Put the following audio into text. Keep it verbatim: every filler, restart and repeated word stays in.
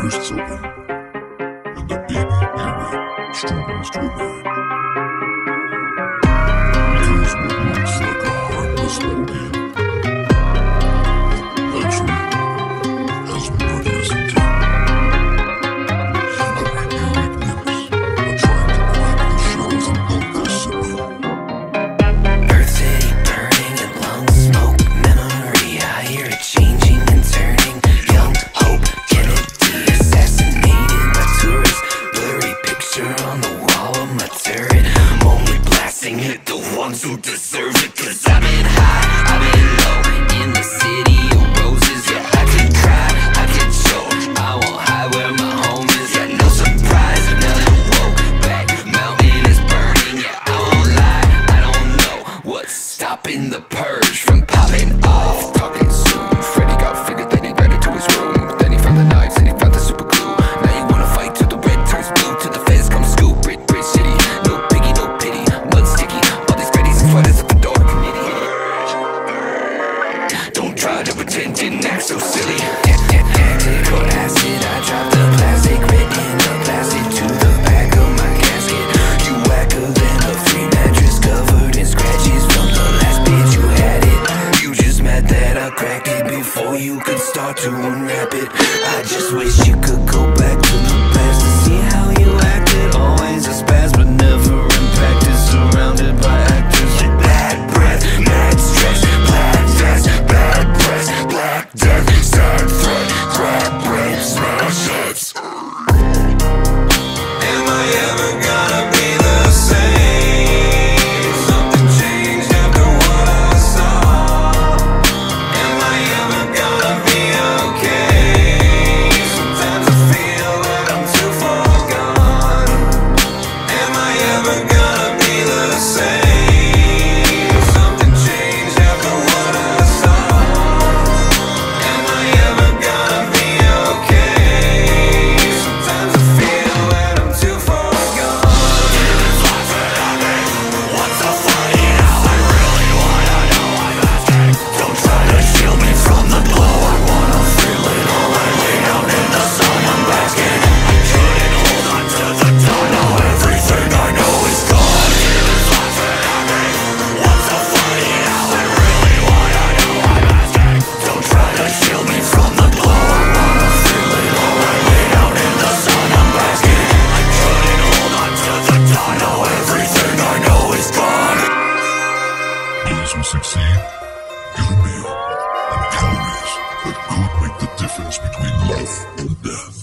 bursts open, and the baby earwig struggles to emerge. Because what looks like a harmless ballgame actually has murderous intent. Our earwig nymphs are trying to crack the shells of their sibling. Earth city burning and lung smoke memory. I hear it changing and turning. Young hope, Kennedy, assassinated by tourists. Blurry picture on the wall of my turret. I'm only blasting at the ones who deserve it. Cause I've been high, I've been low, in the city of roses. Yeah, I can cry, I can choke, I won't hide where my home is. Yeah, no surprise, nothing woke back, mountain is burning. Yeah, I won't lie, I don't know what's stopping the purge from popping off. Talking soon, Freddy got figured, then he ran into his room. Then he found the knives and he found the super glue. Now you wanna fight till the red turns blue, till the feds come scoop. Rich, rich city, no piggy, no pity, mud sticky. All these Freddy's and fighters at the door committee. Don't try to pretend, didn't act so silly. Tactic or acid, I dropped the plastic, red in the plastic to the back of my casket. You whacker than a free mattress covered in scratches from the last bitch you had it. You just mad that I cracked it before you could start to unwrap it. I just wish you could go back to the past to see how you acted. Always a spaz but never impacted, surrounded by actors with bad breath, mad stress, black death, bad breath, black death, sad threat, grab bread, smash hits. Am I ever gonna be the same? Something changed after what I saw. Am I ever gonna be okay? Sometimes I feel that I'm too far gone. Am I ever gonna be the same? Something changed after what I saw. Am I ever gonna be okay? Sometimes I feel that I'm too far gone. What's the funny now? I really wanna know. I'm asking. Don't try to shield me from the glow. I wanna feel it all. I lay down in the sun. I'm basking. I couldn't hold on to the dawn. Now everything I know is gone. What's the funny now? I really wanna know. I'm asking. Don't try to shield me from the glow. I wanna feel it all. I lay down in the sun. I'm basking. I couldn't hold on to the dawn. Now everything I know is gone. Those who succeed get a meal and calories that could make the difference between life and death.